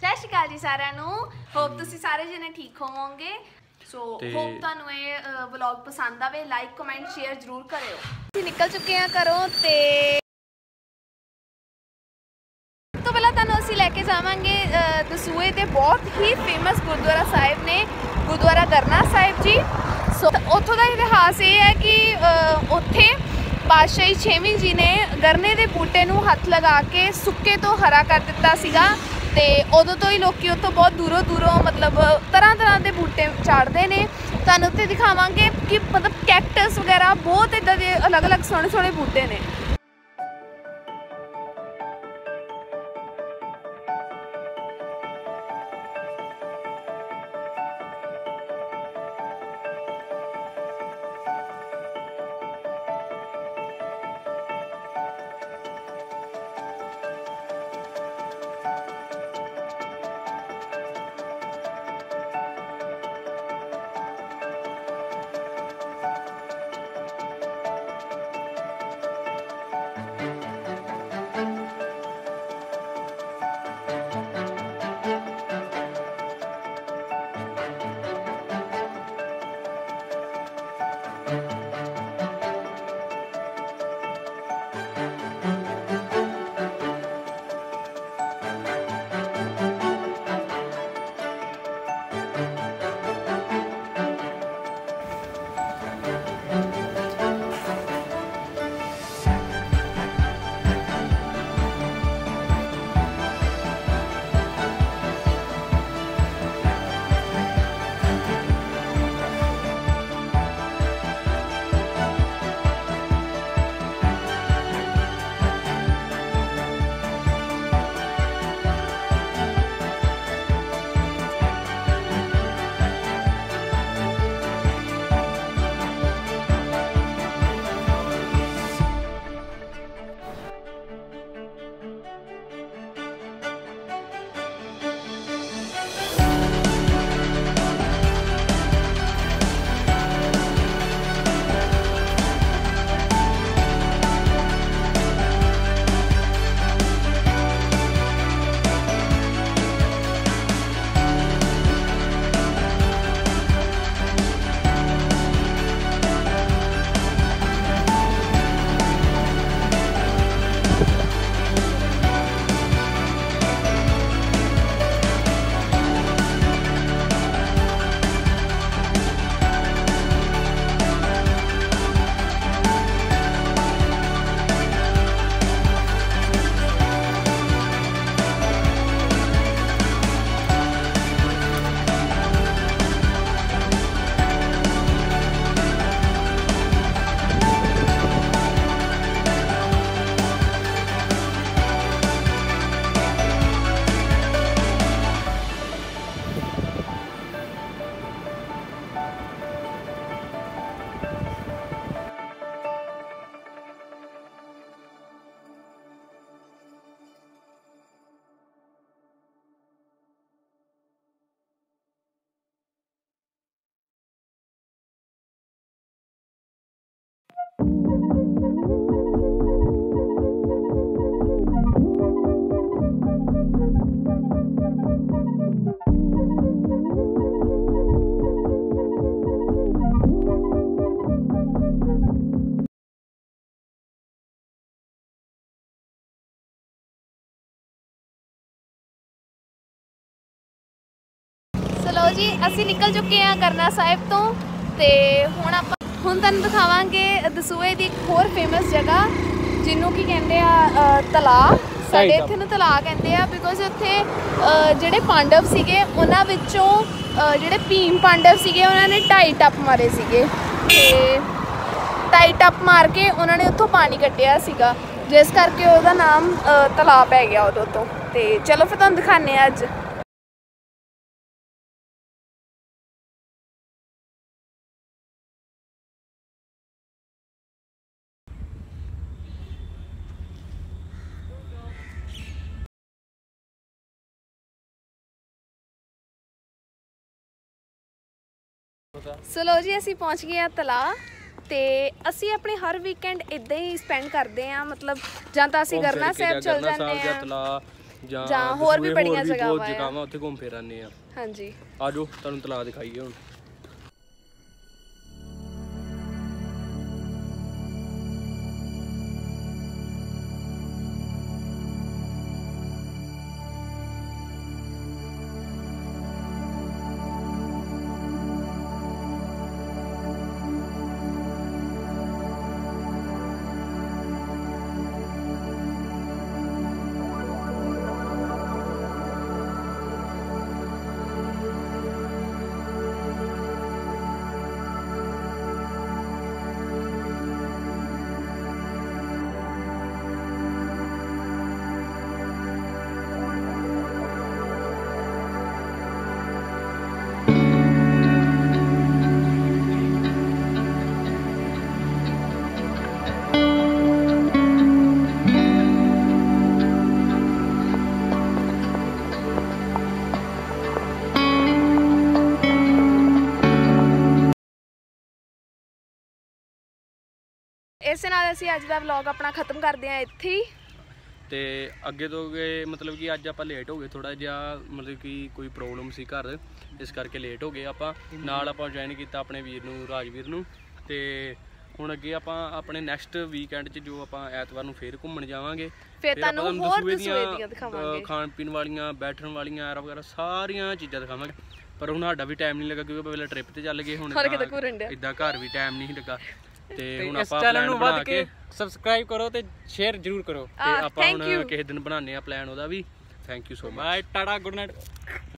ਸਤਿ ਸ਼੍ਰੀ ਅਕਾਲ ਜੀ ਸਾਰਿਆਂ ਨੂੰ। ਹੋਪ ਤੁਸੀਂ ਸਾਰੇ ਜਣੇ ਠੀਕ ਹੋਵੋਗੇ। ਸੋ ਹੋਪ ਤੁਹਾਨੂੰ ਇਹ ਵਲੌਗ ਪਸੰਦ ਆਵੇ। ਲਾਈਕ ਕਮੈਂਟ ਸ਼ੇਅਰ ਜ਼ਰੂਰ ਕਰਿਓ। ਅਸੀਂ ਨਿਕਲ ਚੁੱਕੇ ਹਾਂ ਘਰੋਂ ਤੇ ਸਭ ਤੋਂ ਪਹਿਲਾਂ ਤੁਹਾਨੂੰ ਅਸੀਂ ਲੈ ਕੇ ਜਾਵਾਂਗੇ ਦਸੂਹੇ ਦੇ ਬਹੁਤ ਹੀ ਫੇਮਸ ਗੁਰਦੁਆਰਾ ਸਾਹਿਬ ਨੇ, ਗੁਰਦੁਆਰਾ ਗਰਨਾ ਸਾਹਿਬ ਜੀ। ਸੋ ਉੱਥੋਂ ਦਾ ਇਤਿਹਾਸ ਇਹ ਹੈ ਕਿ ਉੱਥੇ ਪਾਤਸ਼ਾਹੀ 6ਵੀਂ ਜੀ ਨੇ ਗਰਨੇ ਦੇ ਬੂਟੇ ਨੂੰ ਹੱਥ ਲਗਾ ਕੇ ਸੁੱਕੇ ਤੋਂ ਹਰਾ ਕਰ ਦਿੱਤਾ ਸੀਗਾ ਤੇ ਉਦੋਂ ਤੋਂ ਹੀ ਲੋਕੀ ਉੱਥੋਂ ਬਹੁਤ ਦੂਰੋਂ ਮਤਲਬ ਤਰ੍ਹਾਂ ਦੇ ਬੂਟੇ ਚਾੜਦੇ ਨੇ। ਤੁਹਾਨੂੰ ਉੱਥੇ ਦਿਖਾਵਾਂਗੇ ਕਿ ਮਤਲਬ ਕੈਕਟਸ ਵਗੈਰਾ ਬਹੁਤ ਇੱਦਾਂ ਦੇ ਅਲੱਗ-ਅਲੱਗ ਸੋਹਣੇ ਬੂਟੇ ਨੇ। ਚਲੋ ਜੀ ਅਸੀਂ ਨਿਕਲ ਚੁੱਕੇ ਹਾਂ ਗਰਨਾ ਸਾਹਿਬ ਤੋਂ ਤੇ ਹੁਣ ਤੁਹਾਨੂੰ ਦਿਖਾਵਾਂਗੇ ਦਸੂਹੇ ਦੀ ਇੱਕ ਹੋਰ ਫੇਮਸ ਜਗ੍ਹਾ ਜਿਹਨੂੰ ਕੀ ਕਹਿੰਦੇ ਆ ਤਲਾਅ। ਸਾਡੇ ਇੱਥੇ ਨੂੰ ਤਲਾਅ ਕਹਿੰਦੇ ਆ ਬਿਕੋਜ਼ ਉੱਥੇ ਜਿਹੜੇ ਪਾਂਡਵ ਸੀਗੇ ਉਹਨਾਂ ਵਿੱਚੋਂ ਜਿਹੜੇ ਭੀਮ ਪਾਂਡਵ ਸੀਗੇ ਉਹਨਾਂ ਨੇ 2.5 ਟੱਪ ਮਾਰੇ ਸੀਗੇ ਤੇ 2.5 ਟੱਪ ਮਾਰ ਕੇ ਉਹਨਾਂ ਨੇ ਉੱਥੋਂ ਪਾਣੀ ਕੱਢਿਆ ਸੀਗਾ ਜਿਸ ਕਰਕੇ ਉਹਦਾ ਨਾਮ ਤਲਾਅ ਪੈ ਗਿਆ ਉਦੋਂ ਤੋਂ। ਤੇ ਚਲੋ ਫਿਰ ਤੁਹਾਨੂੰ ਦਿਖਾਉਂਦੇ ਹਾਂ ਅੱਜ। चलो जी असी पहुँच गए तलाह ते असी अपने हर वीकेंड इदा ही स्पेंड करते हैं मतलब जां तां असी गरना साहब चल जाते हैं ਜਾਂ ਹੋਰ ਵੀ ਬੜੀਆਂ ਜਗ੍ਹਾਵਾਂ ਉੱਥੇ ਘੁੰਮ ਫਿਰ ਆਨੇ ਆ। ਹਾਂਜੀ ਆਜੋ ਤੁਹਾਨੂੰ ਤਲਾਅ ਦਿਖਾਈਏ ਹੁਣ। ਇਸੇ ਨਾਲ ਅਸੀਂ ਅੱਜ ਦਾ ਵਲੌਗ ਆਪਣਾ ਖਤਮ ਕਰਦੇ ਹਾਂ ਇੱਥੇ ਹੀ। ਤੇ ਅੱਗੇ ਤੋਂ ਗਏ ਮਤਲਬ ਕਿ ਅੱਜ ਆਪਾਂ ਲੇਟ ਹੋ ਗਏ ਥੋੜਾ ਜਿਹਾ, ਮਤਲਬ ਕਿ ਕੋਈ ਪ੍ਰੋਬਲਮ ਸੀ ਘਰ, ਇਸ ਕਰਕੇ ਲੇਟ ਹੋ ਗਏ ਆਪਾਂ। ਨਾਲ ਆਪਾਂ ਜੁਆਇਨ ਕੀਤਾ ਆਪਣੇ ਵੀਰ ਨੂੰ, ਰਾਜਵੀਰ ਨੂੰ। ਤੇ ਹੁਣ ਅੱਗੇ ਆਪਾਂ ਆਪਣੇ ਨੈਕਸਟ ਵੀਕਐਂਡ 'ਚ ਜੋ ਆਪਾਂ ਐਤਵਾਰ ਨੂੰ ਫੇਰ ਘੁੰਮਣ ਜਾਵਾਂਗੇ, ਫਿਰ ਤੁਹਾਨੂੰ ਹੋਰ ਦਸੂਏ ਦੀਆਂ ਦਿਖਾਵਾਂਗੇ, ਖਾਣ ਪੀਣ ਵਾਲੀਆਂ, ਬੈਠਣ ਵਾਲੀਆਂ ਐਰਾ ਵਗੈਰਾ ਸਾਰੀਆਂ ਚੀਜ਼ਾਂ ਦਿਖਾਵਾਂਗੇ। ਪਰ ਹੁਣ ਸਾਡਾ ਵੀ ਟਾਈਮ ਨਹੀਂ ਲੱਗਾ ਕਿਉਂਕਿ ਆਪਾਂ ਪਹਿਲਾਂ ਟ੍ਰਿਪ ਤੇ ਚੱਲ ਗਏ, ਹੁਣ ਇੱਦਾਂ ਘਰ ਵੀ ਟਾਈਮ ਨਹੀਂ ਲੱਗਾ। ਤੇ ਹੁਣ ਆਪਾਂ ਚੈਨਲ ਨੂੰ ਵੱਧ ਕੇ ਸਬਸਕ੍ਰਾਈਬ ਕਰੋ ਤੇ ਸ਼ੇਅਰ ਜ਼ਰੂਰ ਕਰੋ। ਤੇ ਆਪਾਂ ਹੁਣ ਕਿਸੇ ਦਿਨ ਬਣਾਉਂਦੇ ਆ ਪਲਾਨ ਉਹਦਾ ਵੀ। Thank you so much, bye, tata, good night.